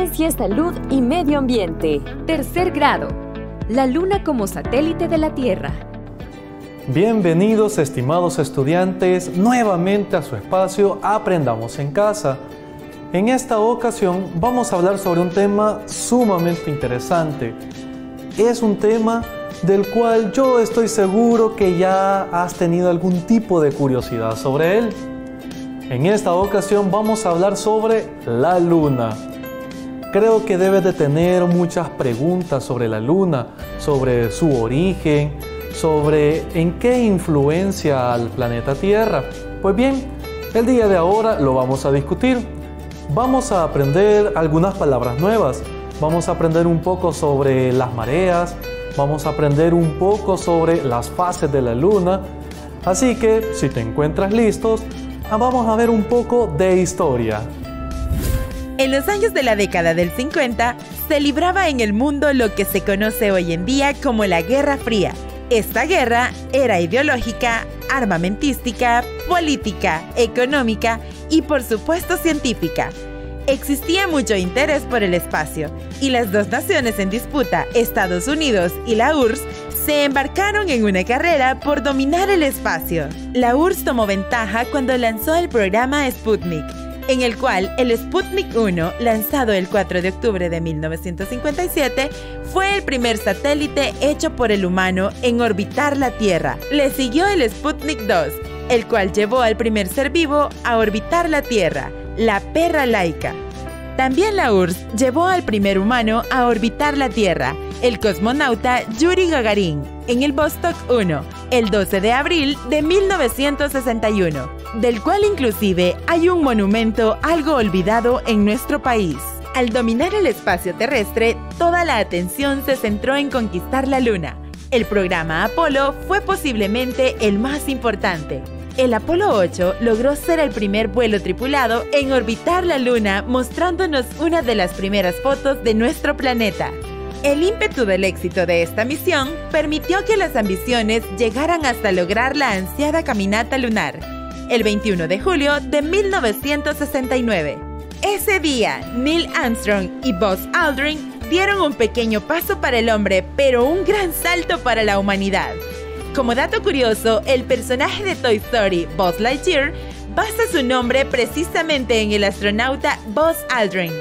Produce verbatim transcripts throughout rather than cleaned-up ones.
Ciencia, Salud y Medio Ambiente. Tercer grado. La Luna como satélite de la Tierra. Bienvenidos, estimados estudiantes, nuevamente a su espacio Aprendamos en Casa. En esta ocasión vamos a hablar sobre un tema sumamente interesante. Es un tema del cual yo estoy seguro que ya has tenido algún tipo de curiosidad sobre él. En esta ocasión vamos a hablar sobre la Luna. Creo que debes de tener muchas preguntas sobre la Luna, sobre su origen, sobre en qué influencia al planeta Tierra. Pues bien, el día de ahora lo vamos a discutir. Vamos a aprender algunas palabras nuevas. Vamos a aprender un poco sobre las mareas. Vamos a aprender un poco sobre las fases de la Luna. Así que, si te encuentras listos, vamos a ver un poco de historia. En los años de la década del cincuenta, se libraba en el mundo lo que se conoce hoy en día como la Guerra Fría. Esta guerra era ideológica, armamentística, política, económica y, por supuesto, científica. Existía mucho interés por el espacio y las dos naciones en disputa, Estados Unidos y la U R S S, se embarcaron en una carrera por dominar el espacio. La U R S S tomó ventaja cuando lanzó el programa Sputnik, en el cual el Sputnik uno, lanzado el cuatro de octubre de mil novecientos cincuenta y siete, fue el primer satélite hecho por el humano en orbitar la Tierra. Le siguió el Sputnik dos, el cual llevó al primer ser vivo a orbitar la Tierra, la perra laica. También la U R S S llevó al primer humano a orbitar la Tierra, el cosmonauta Yuri Gagarin, en el Vostok uno, el doce de abril de mil novecientos sesenta y uno, del cual inclusive hay un monumento algo olvidado en nuestro país. Al dominar el espacio terrestre, toda la atención se centró en conquistar la Luna. El programa Apolo fue posiblemente el más importante. El Apolo ocho logró ser el primer vuelo tripulado en orbitar la Luna, mostrándonos una de las primeras fotos de nuestro planeta. El ímpetu del éxito de esta misión permitió que las ambiciones llegaran hasta lograr la ansiada caminata lunar, el veintiuno de julio de mil novecientos sesenta y nueve. Ese día, Neil Armstrong y Buzz Aldrin dieron un pequeño paso para el hombre, pero un gran salto para la humanidad. Como dato curioso, el personaje de Toy Story, Buzz Lightyear, basa su nombre precisamente en el astronauta Buzz Aldrin.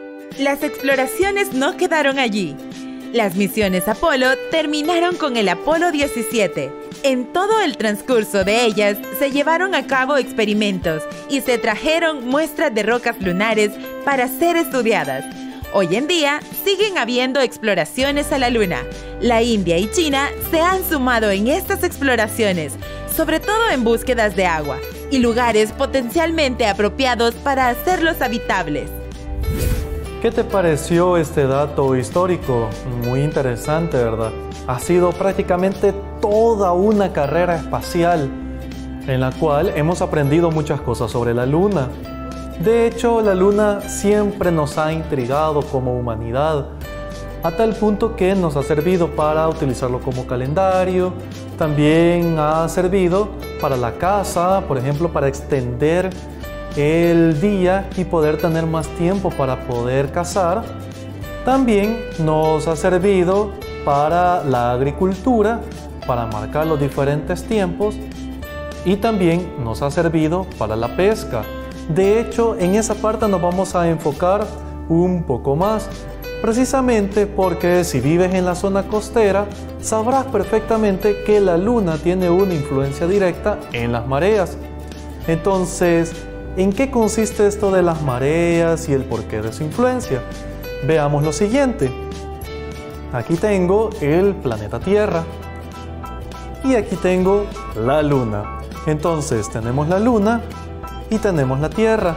Las exploraciones no quedaron allí. Las misiones Apolo terminaron con el Apolo diecisiete. En todo el transcurso de ellas se llevaron a cabo experimentos y se trajeron muestras de rocas lunares para ser estudiadas. Hoy en día siguen habiendo exploraciones a la Luna. La India y China se han sumado en estas exploraciones, sobre todo en búsquedas de agua y lugares potencialmente apropiados para hacerlos habitables. ¿Qué te pareció este dato histórico? Muy interesante, ¿verdad? Ha sido prácticamente toda una carrera espacial en la cual hemos aprendido muchas cosas sobre la Luna. De hecho, la Luna siempre nos ha intrigado como humanidad, a tal punto que nos ha servido para utilizarlo como calendario, también ha servido para la caza, por ejemplo, para extender el día y poder tener más tiempo para poder cazar. También nos ha servido para la agricultura, para marcar los diferentes tiempos, y también nos ha servido para la pesca. De hecho, en esa parte nos vamos a enfocar un poco más, precisamente porque si vives en la zona costera, sabrás perfectamente que la Luna tiene una influencia directa en las mareas. Entonces, ¿en qué consiste esto de las mareas y el porqué de su influencia? Veamos lo siguiente. Aquí tengo el planeta Tierra y aquí tengo la Luna. Entonces tenemos la Luna y tenemos la Tierra.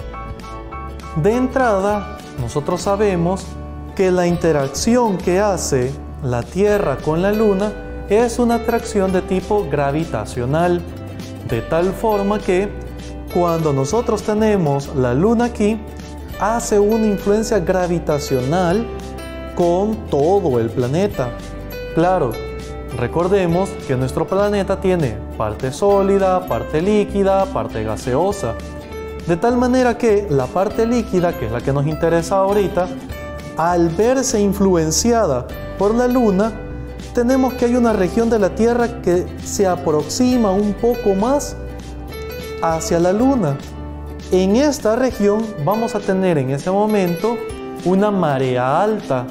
De entrada, nosotros sabemos que la interacción que hace la Tierra con la Luna es una atracción de tipo gravitacional, de tal forma que cuando nosotros tenemos la Luna aquí, hace una influencia gravitacional con todo el planeta. Claro, recordemos que nuestro planeta tiene parte sólida, parte líquida, parte gaseosa. De tal manera que la parte líquida, que es la que nos interesa ahorita, al verse influenciada por la luna, tenemos que hay una región de la Tierra que se aproxima un poco más hacia la luna. En esta región vamos a tener en ese momento una marea alta,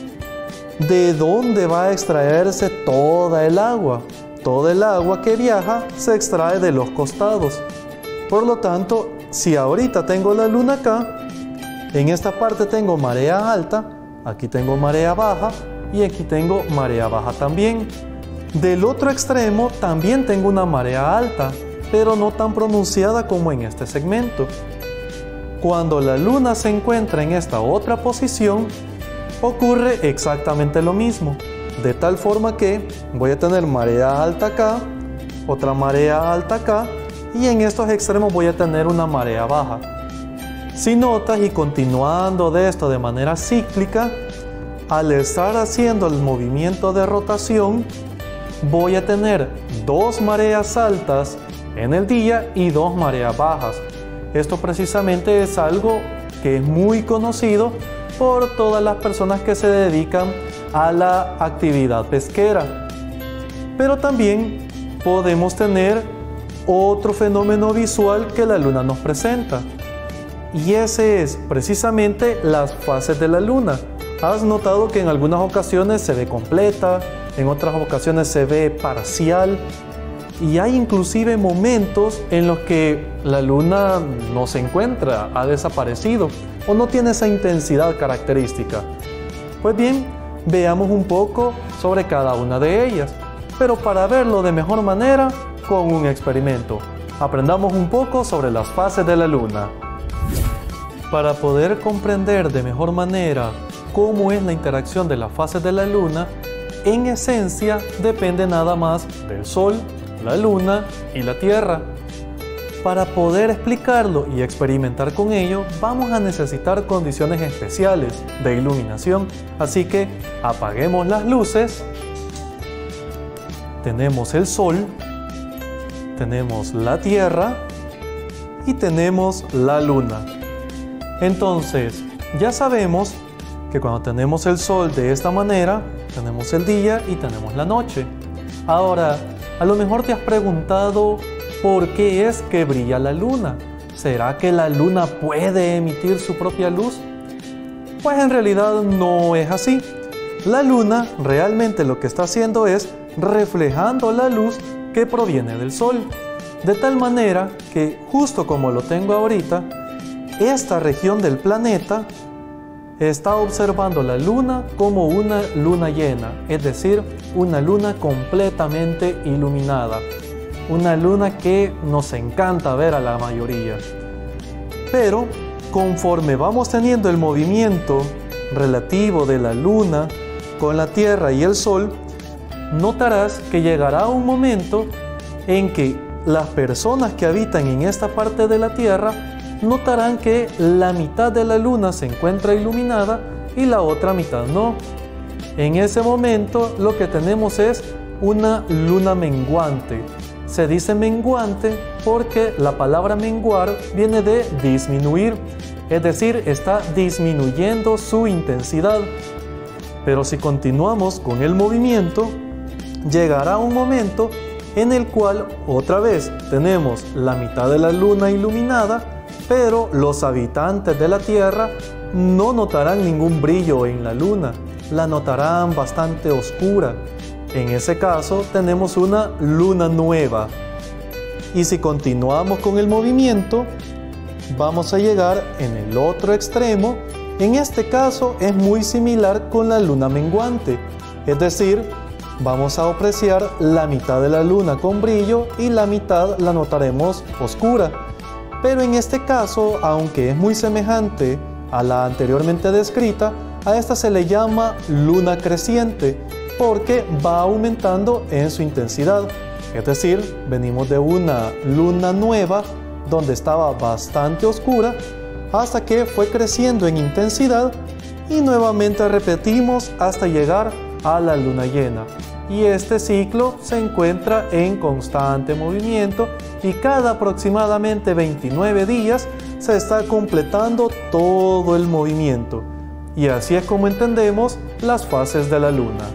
de donde va a extraerse toda el agua. Toda el agua que viaja se extrae de los costados. Por lo tanto, si ahorita tengo la luna acá, en esta parte tengo marea alta, aquí tengo marea baja y aquí tengo marea baja también. Del otro extremo también tengo una marea alta, pero no tan pronunciada como en este segmento. Cuando la luna se encuentra en esta otra posición, ocurre exactamente lo mismo, de tal forma que voy a tener marea alta acá, otra marea alta acá, y en estos extremos voy a tener una marea baja. Si notas, y continuando de esto de manera cíclica, al estar haciendo el movimiento de rotación, voy a tener dos mareas altas en el día y dos mareas bajas. Esto precisamente es algo que es muy conocido por todas las personas que se dedican a la actividad pesquera. Pero también podemos tener otro fenómeno visual que la luna nos presenta. Y ese es precisamente las fases de la luna. Has notado que en algunas ocasiones se ve completa, en otras ocasiones se ve parcial. Y hay inclusive momentos en los que la luna no se encuentra, ha desaparecido o no tiene esa intensidad característica. Pues bien, veamos un poco sobre cada una de ellas, pero para verlo de mejor manera con un experimento. Aprendamos un poco sobre las fases de la luna. Para poder comprender de mejor manera cómo es la interacción de las fases de la luna, en esencia depende nada más del Sol, la luna y la Tierra. Para poder explicarlo y experimentar con ello, vamos a necesitar condiciones especiales de iluminación. Así que apaguemos las luces. Tenemos el Sol, tenemos la Tierra y tenemos la luna. Entonces, ya sabemos que cuando tenemos el Sol de esta manera, tenemos el día y tenemos la noche. Ahora, a lo mejor te has preguntado por qué es que brilla la luna. ¿Será que la luna puede emitir su propia luz? Pues en realidad no es así. La luna realmente lo que está haciendo es reflejando la luz que proviene del Sol. De tal manera que, justo como lo tengo ahorita, esta región del planeta está observando la luna como una luna llena, es decir, una luna completamente iluminada, una luna que nos encanta ver a la mayoría. Pero conforme vamos teniendo el movimiento relativo de la luna con la Tierra y el Sol, notarás que llegará un momento en que las personas que habitan en esta parte de la Tierra notarán que la mitad de la luna se encuentra iluminada y la otra mitad no. En ese momento lo que tenemos es una luna menguante. Se dice menguante porque la palabra menguar viene de disminuir, es decir, está disminuyendo su intensidad. Pero si continuamos con el movimiento, llegará un momento en el cual otra vez tenemos la mitad de la luna iluminada, pero los habitantes de la Tierra no notarán ningún brillo en la luna, la notarán bastante oscura. En ese caso tenemos una luna nueva. Y si continuamos con el movimiento, vamos a llegar en el otro extremo. En este caso es muy similar con la luna menguante, es decir, vamos a apreciar la mitad de la luna con brillo y la mitad la notaremos oscura. Pero en este caso, aunque es muy semejante a la anteriormente descrita, a esta se le llama luna creciente porque va aumentando en su intensidad. Es decir, venimos de una luna nueva donde estaba bastante oscura hasta que fue creciendo en intensidad y nuevamente repetimos hasta llegar a la luna llena. y este ciclo se encuentra en constante movimiento y cada aproximadamente veintinueve días se está completando todo el movimiento. Y así es como entendemos las fases de la luna.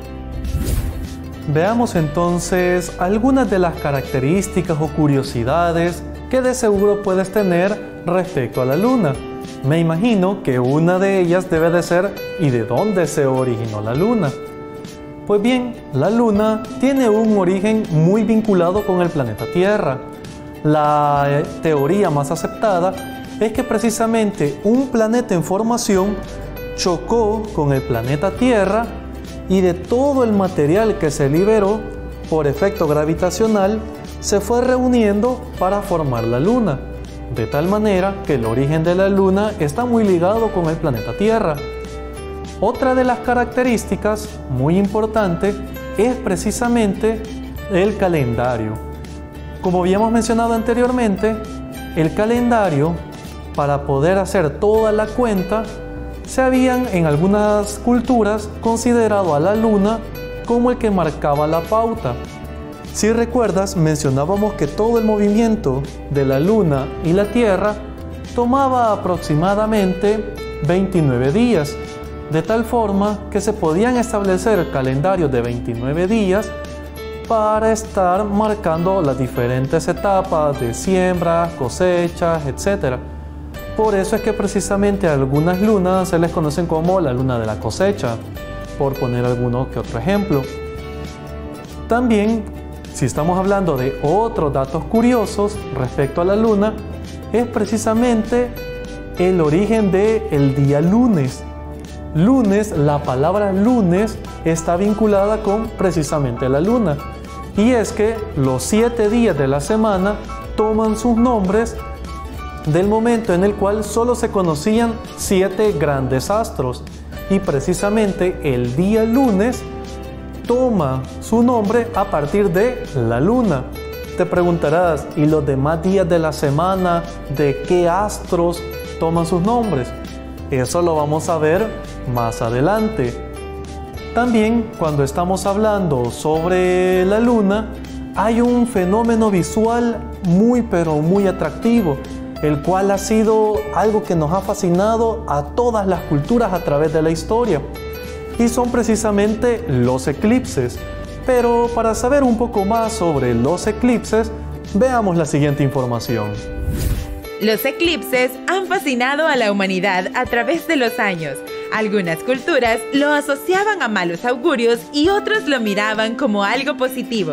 Veamos entonces algunas de las características o curiosidades que de seguro puedes tener respecto a la luna. Me imagino que una de ellas debe de ser ¿y de dónde se originó la luna? Pues bien, la luna tiene un origen muy vinculado con el planeta Tierra. La teoría más aceptada es que precisamente un planeta en formación chocó con el planeta Tierra y de todo el material que se liberó por efecto gravitacional se fue reuniendo para formar la luna, de tal manera que el origen de la luna está muy ligado con el planeta Tierra. Otra de las características muy importante es precisamente el calendario. Como habíamos mencionado anteriormente, el calendario, para poder hacer toda la cuenta, se habían en algunas culturas considerado a la luna como el que marcaba la pauta. Si recuerdas, mencionábamos que todo el movimiento de la luna y la Tierra tomaba aproximadamente veintinueve días, de tal forma que se podían establecer calendarios de veintinueve días para estar marcando las diferentes etapas de siembras, cosechas, etcétera. Por eso es que precisamente a algunas lunas se les conocen como la luna de la cosecha, por poner alguno que otro ejemplo. También, si estamos hablando de otros datos curiosos respecto a la luna, es precisamente el origen del día lunes. Lunes, la palabra lunes está vinculada con precisamente la luna. Y es que los siete días de la semana toman sus nombres del momento en el cual solo se conocían siete grandes astros. Y precisamente el día lunes toma su nombre a partir de la luna. Te preguntarás, ¿y los demás días de la semana de qué astros toman sus nombres? Eso lo vamos a ver más adelante. También, cuando estamos hablando sobre la luna, hay un fenómeno visual muy pero muy atractivo, el cual ha sido algo que nos ha fascinado a todas las culturas a través de la historia, y son precisamente los eclipses. Pero para saber un poco más sobre los eclipses, veamos la siguiente información. Los eclipses han fascinado a la humanidad a través de los años. Algunas culturas lo asociaban a malos augurios y otros lo miraban como algo positivo.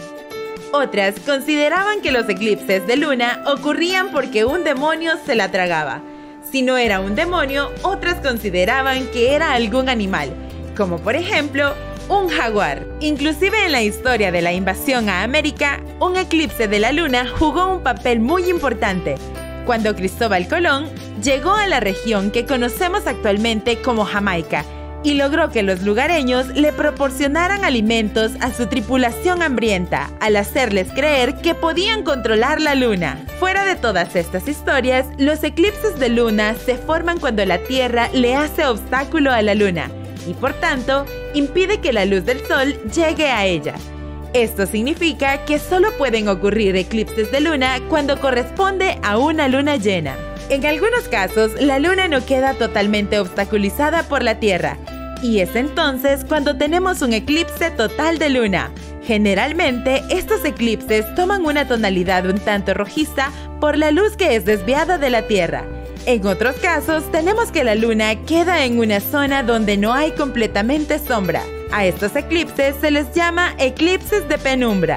Otras consideraban que los eclipses de luna ocurrían porque un demonio se la tragaba. Si no era un demonio, otras consideraban que era algún animal, como por ejemplo, un jaguar. Inclusive en la historia de la invasión a América, un eclipse de la luna jugó un papel muy importante. Cuando Cristóbal Colón llegó a la región que conocemos actualmente como Jamaica y logró que los lugareños le proporcionaran alimentos a su tripulación hambrienta, al hacerles creer que podían controlar la luna. Fuera de todas estas historias, los eclipses de luna se forman cuando la Tierra le hace obstáculo a la luna y por tanto impide que la luz del sol llegue a ella. Esto significa que solo pueden ocurrir eclipses de luna cuando corresponde a una luna llena. En algunos casos, la luna no queda totalmente obstaculizada por la Tierra, y es entonces cuando tenemos un eclipse total de luna. Generalmente, estos eclipses toman una tonalidad un tanto rojiza por la luz que es desviada de la Tierra. En otros casos, tenemos que la luna queda en una zona donde no hay completamente sombra. A estos eclipses se les llama eclipses de penumbra.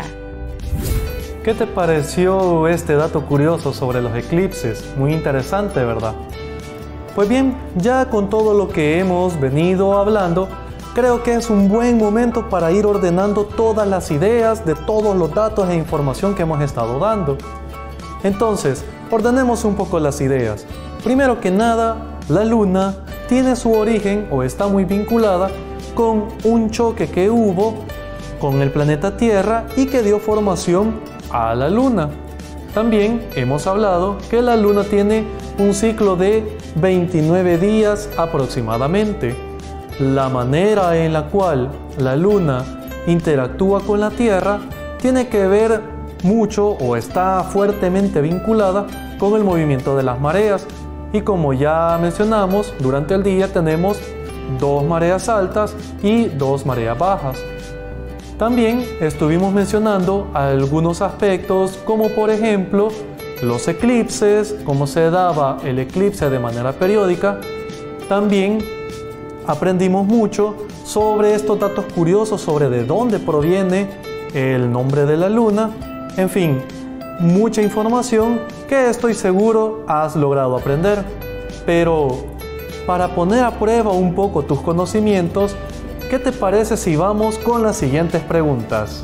¿Qué te pareció este dato curioso sobre los eclipses? Muy interesante, ¿verdad? Pues bien, ya con todo lo que hemos venido hablando, creo que es un buen momento para ir ordenando todas las ideas de todos los datos e información que hemos estado dando. Entonces, ordenemos un poco las ideas. Primero que nada, la luna tiene su origen o está muy vinculada con un choque que hubo con el planeta Tierra y que dio formación a la luna. También hemos hablado que la luna tiene un ciclo de veintinueve días aproximadamente. La manera en la cual la luna interactúa con la Tierra tiene que ver mucho o está fuertemente vinculada con el movimiento de las mareas. Y como ya mencionamos, durante el día tenemos dos mareas altas y dos mareas bajas. También estuvimos mencionando algunos aspectos como por ejemplo los eclipses, cómo se daba el eclipse de manera periódica. También aprendimos mucho sobre estos datos curiosos sobre de dónde proviene el nombre de la luna. En fin, mucha información que estoy seguro has logrado aprender. Pero para poner a prueba un poco tus conocimientos, ¿qué te parece si vamos con las siguientes preguntas?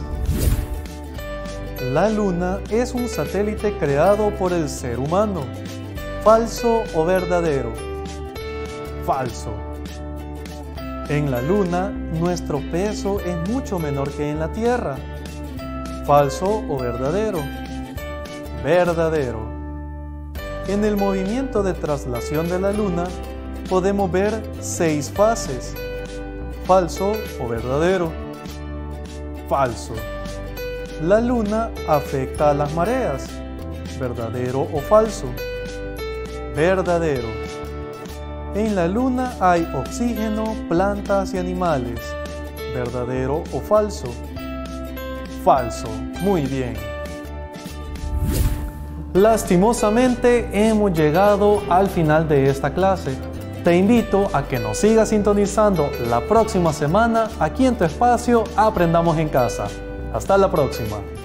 ¿La luna es un satélite creado por el ser humano? ¿Falso o verdadero? Falso. En la luna, nuestro peso es mucho menor que en la Tierra. ¿Falso o verdadero? Verdadero. En el movimiento de traslación de la luna, podemos ver seis fases. ¿Falso o verdadero? Falso. La luna afecta a las mareas. ¿Verdadero o falso? Verdadero. En la luna hay oxígeno, plantas y animales. ¿Verdadero o falso? Falso. Muy bien. Lastimosamente hemos llegado al final de esta clase. Te invito a que nos sigas sintonizando la próxima semana aquí en tu espacio Aprendamos en Casa. Hasta la próxima.